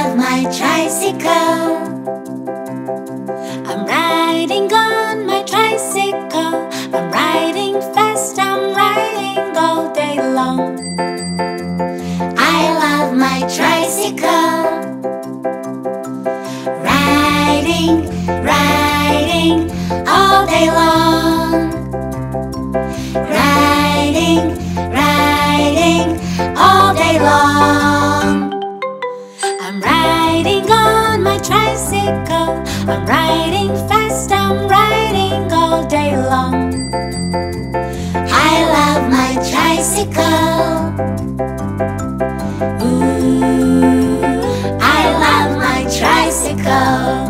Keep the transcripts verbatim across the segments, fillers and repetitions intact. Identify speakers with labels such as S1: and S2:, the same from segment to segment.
S1: love my tricycle. I'm riding on my tricycle. I'm riding fast, I'm riding all day long. I love my tricycle. Riding, riding all day long. Riding, riding all day long. I'm riding on my tricycle. I'm riding fast, I'm riding all day long. I love my tricycle. Ooh, I love my tricycle.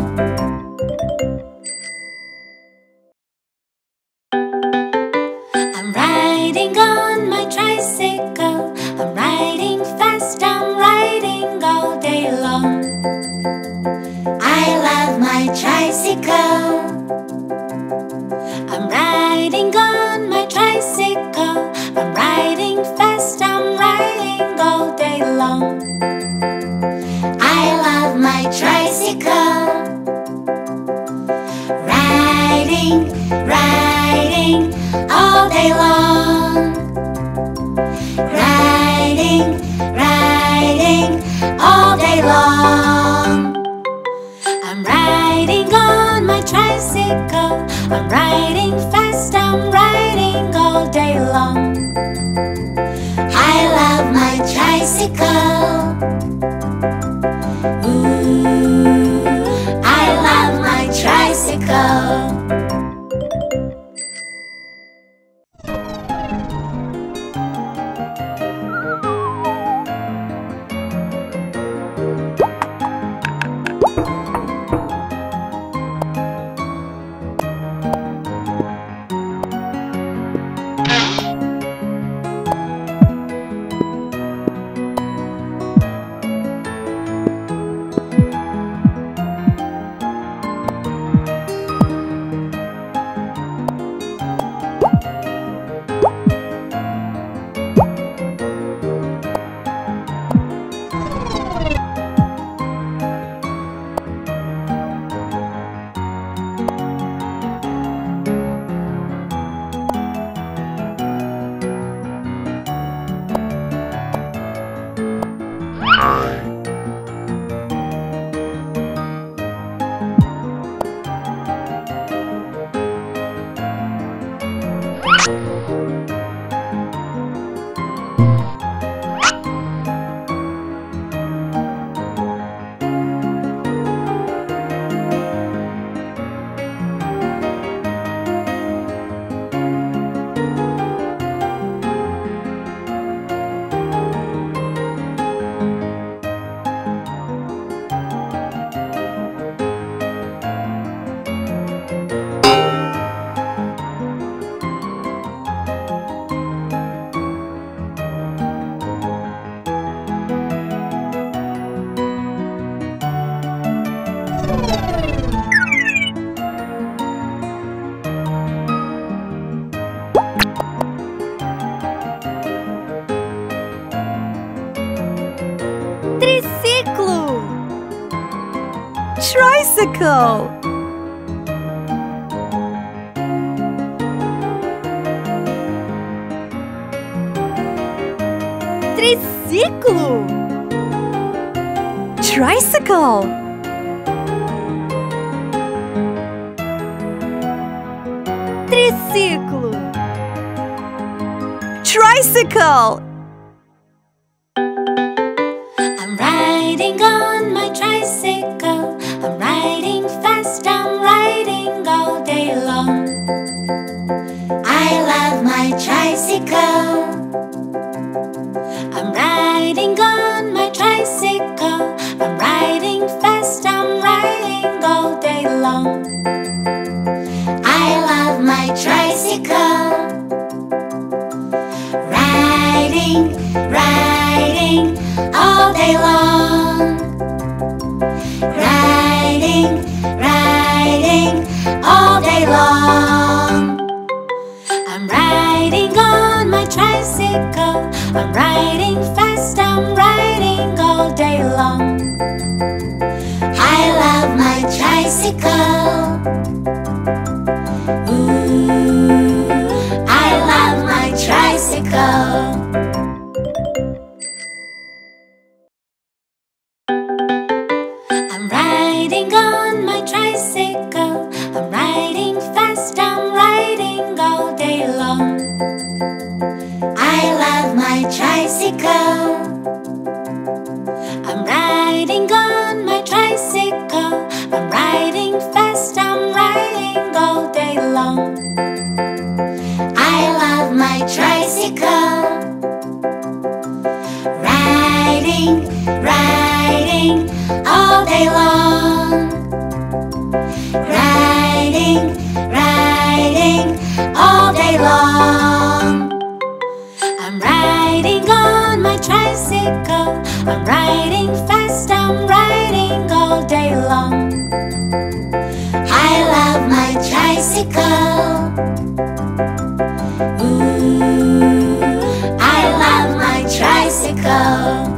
S1: I'm riding on my tricycle. I'm riding fast, I'm riding all day long. I love my tricycle. I'm riding on my tricycle. I'm riding fast, I'm riding all day long. I love my tricycle. Riding, riding all day long. Riding, riding all day long. I'm riding on my tricycle. I'm riding fast, I'm riding all day long. I love my tricycle. Ooh, I love my tricycle.
S2: Triciclo. Tricycle. Triciclo. Tricycle. Triciclo. Tricycle.
S1: I'm riding on my tricycle. I'm riding fast, I'm riding all day long. I love my tricycle. I'm riding on my tricycle. I'm riding fast, I'm riding all day long. I love my tricycle. Riding tricycle. I'm riding fast, I'm riding all day long. I love my tricycle. I'm riding on my tricycle. I'm riding fast, I'm riding all day long. I love my tricycle. Riding, riding all day long. Riding, riding all day long. I'm riding on my tricycle. I'm riding fast, I'm riding all day long. I love my tricycle. Ooh, I love my tricycle.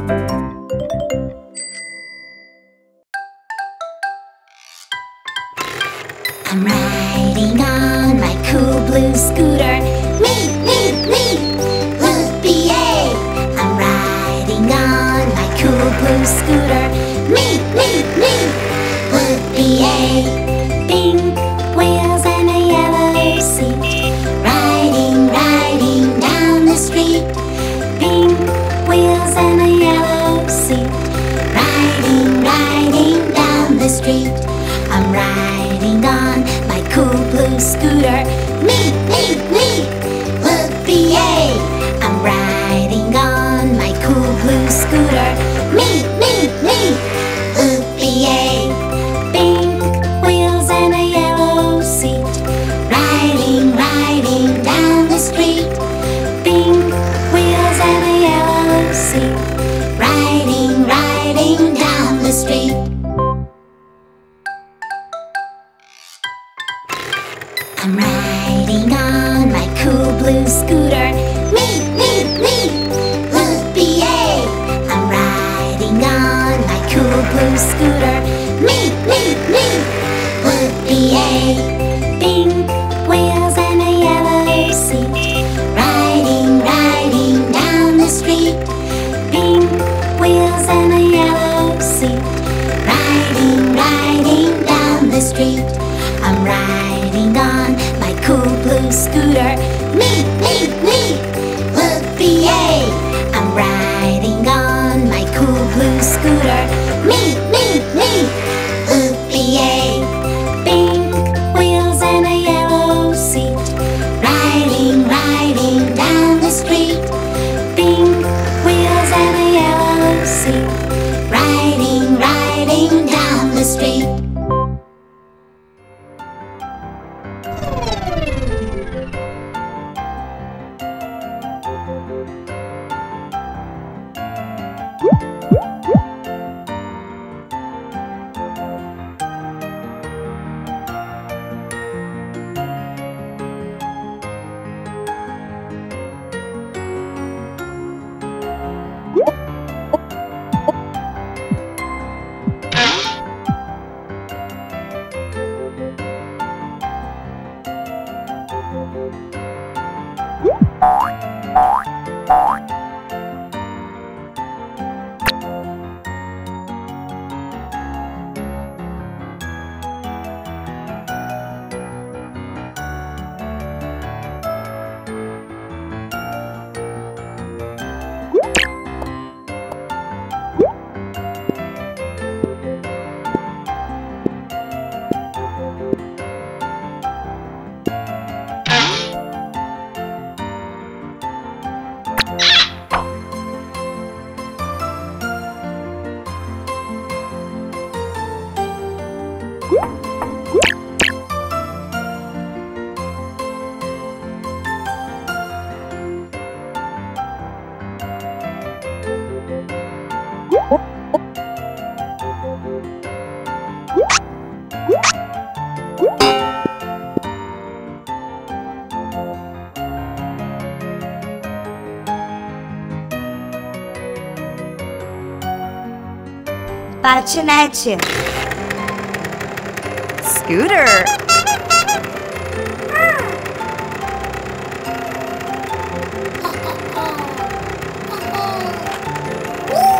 S1: I'm riding on my cool blue scooter. Me, me, me, whoopee-yay! I'm riding on my cool blue scooter. Me, me, me, whoopee-yay! Pink wheels and a yellow seat. Riding, riding down the street. Pink wheels and a yellow seat. Riding, riding down the street. I'm riding on my cool blue scooter. Me, me, me, whoopee-yay! I'm riding on my cool blue scooter. Me, me, me, whoopee-yay! Pink wheels and a yellow seat. Riding, riding down the street. Pink wheels and a yellow seat. Riding, riding down the street. I'm riding on my cool blue scooter. Me, me, me, whoopee-yay! I'm riding on my cool blue scooter. Me, me, me, whoopee-yay! Pink wheels and a yellow seat. Riding, riding down the street. Pink wheels and a yellow seat. Riding, riding down the street. I'm riding on my cool blue scooter. Me, me, me, whoopee-yay! I'm riding on my cool blue scooter. Me, me, me, whoopee-yay! Pink wheels and a yellow seat. Riding, riding down the street. Pink wheels and a yellow seat. Riding, riding down the street.
S2: Patinete. Scooter.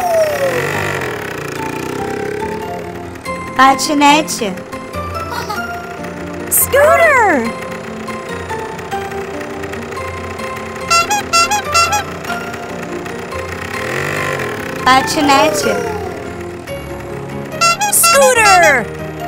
S2: Patinete. Scooter! Patinete. Scooter!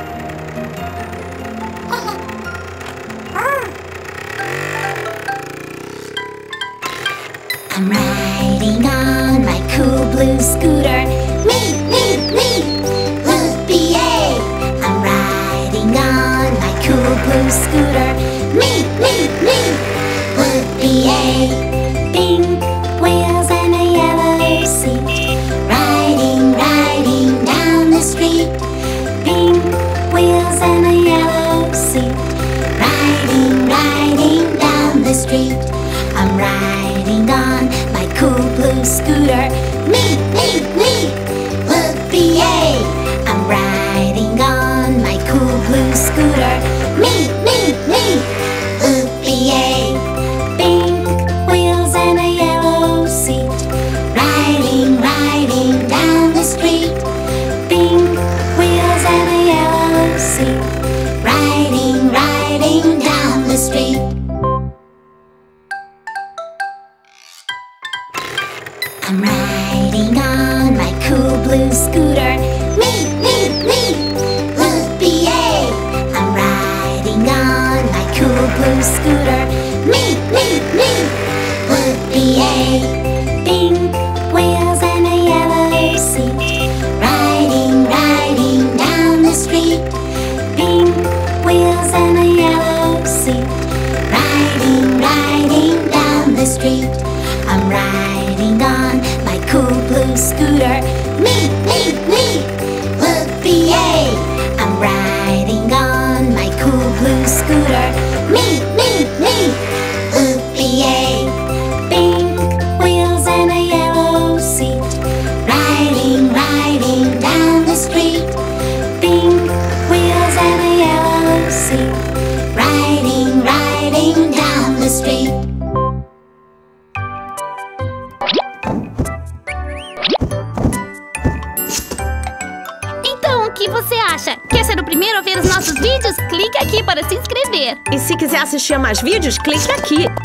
S1: I'm riding on my cool blue scooter. Me, me, me, loopy-yay. I'm riding on my cool blue scooter. Me, me, me, loopy-yay. Pink wheels and a yellow seat. Riding, riding down the street. Pink wheels and a yellow seat. Riding, riding down the street. I'm riding on my cool blue scooter. Me, me, me, loopy-yay. I'm riding on my cool blue scooter. Me, me, me, loopy-yay. Pink wheels and a yellow seat. Riding, riding down the street. Pink wheels and a yellow seat. Riding, riding down the street. I'm riding on my cool blue scooter. Me, me, me, loopy-yay. I'm riding on my cool blue scooter. Me, me, me, loopy-yay. Pink wheels and a yellow seat. Riding, riding down the street. Pink wheels and a yellow seat. Riding, riding down the street. I'm riding on my cool blue scooter. Me, me, me, loopy-yay. I'm riding on my cool blue scooter. Me, me, me, loopy-yay. Pink wheels and a yellow seat. Riding, riding down the street. Pink wheels and a yellow seat. Riding, riding down the street.
S3: Então, o que você acha? Quer ser o primeiro a ver os nossos vídeos? Clique aqui para se inscrever.
S4: E se quiser assistir a mais vídeos, clique aqui.